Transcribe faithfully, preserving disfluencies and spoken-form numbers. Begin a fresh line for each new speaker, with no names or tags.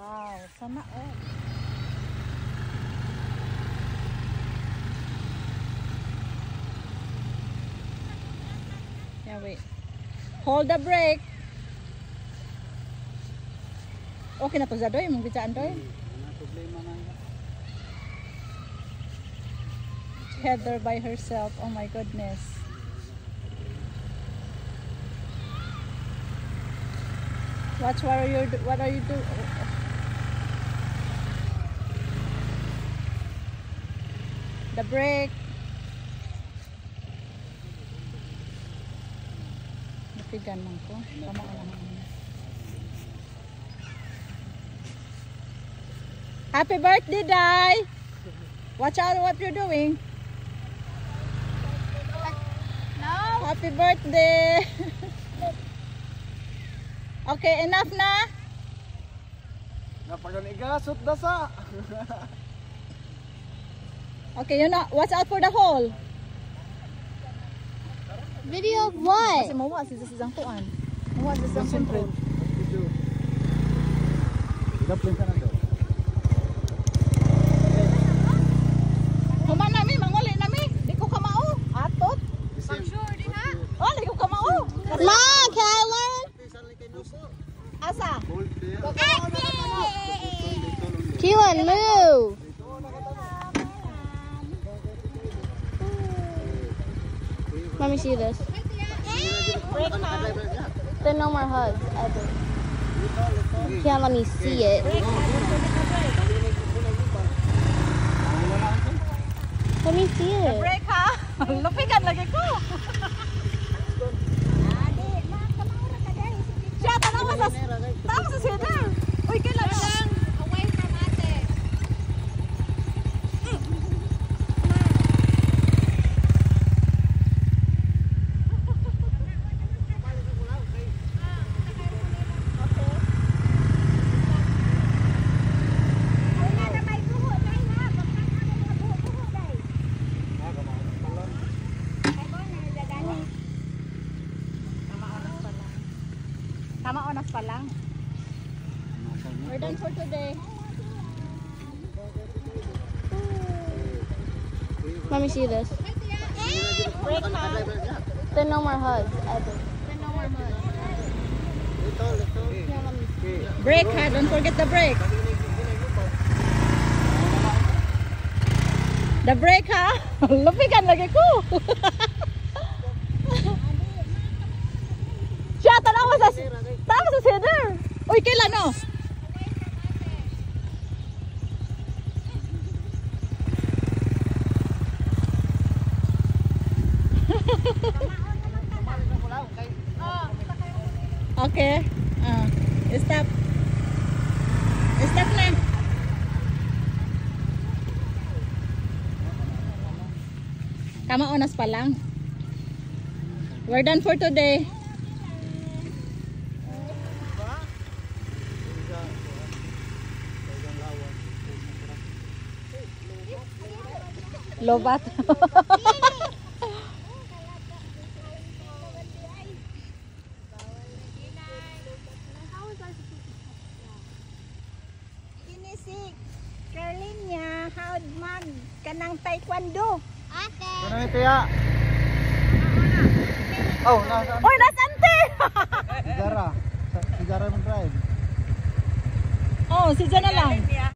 Wow, sana all. Yeah, wait. Hold the brake. Okay na to sa doy, mong bitsaan doy. Heather by herself. Oh my goodness. Watch, what are you what are you doing? The brake. Napigan lang ko. Tama lang. Happy birthday, Dai! Watch out what you're doing. No. Happy birthday. Okay, enough na.
Napaganigasot dasa.
Okay, you know, watch out for the hole.
Video of what?
Kasi mawa si sisang tuan. Mawa si sisang control.
Daplin ka na daw.
Human nami, manguli nami. Di ko kamao. Atot.
I'm sure, di ha?
Oh, di ko kamao.
Ma, can I learn?
Asa?
Keelan, move. Let me see this.
Break na.
There are no more hugs ever. You can't let me see it. Let me see it.
Break ha. Lupikan lagi ko. Siya, tanawa sa tanawa sa cedar. Uy, kailan na?
Away from ate.
Tama oras pa lang. We're done for today.
Let me see this.
Break na.
There are no more hugs ever. There are no more hugs. You can't let me see it.
Break ha. Don't forget the break. The break ha. Lupikan lagi ko. Siya, tanawa sa tanawa sa cedar. Uy, kailan no? Okay. Ah, stop. Stop na. Tama oras pa lang. We're done for today. Lobat. Ini si Carlinia howd mag kanang taekwondo.
Ate.
Ano ito ya? Oh, nasaan?
Oy, nasante.
Si Jara. Si Jara mag-drive.
Oh, si Jana lang.